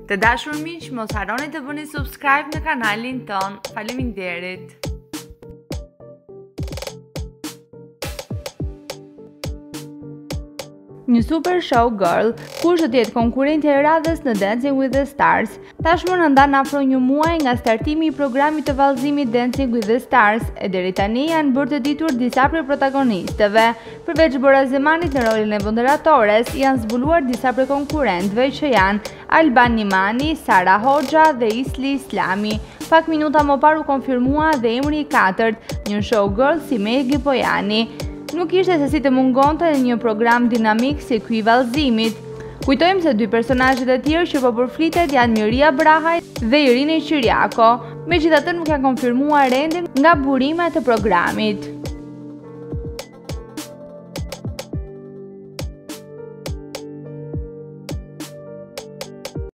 Të dashur miq, mos harroni të bëni subscribe në kanalin ton. Faleminderit. Një super show girl, kush do të jetë konkurrenti e radhës në Dancing with the Stars. Tashmë na ndan afro një muaj nga startimi i programit të vallëzimit Dancing with the Stars, e deri tani janë bërë të ditur disa prej protagonistëve. Përveç Bora Zemanit në rolin e moderatores, janë zbuluar disa prej konkurrentëve që janë Alban Nimani, Sara Hoxha dhe Isli Islami. Pak minuta më parë u konfirmua dhe emri i katërt, një showgirl si Megi Pojani. Nuk ishte se si të mungonte në një program dinamik si ky i vallëzimit. Kujtojmë se dy personazhet e tjerë që po përflitet janë Miria Brahaj dhe Irina Qiriako, megjithatë nuk janë konfirmuar ende nga burimet e programit.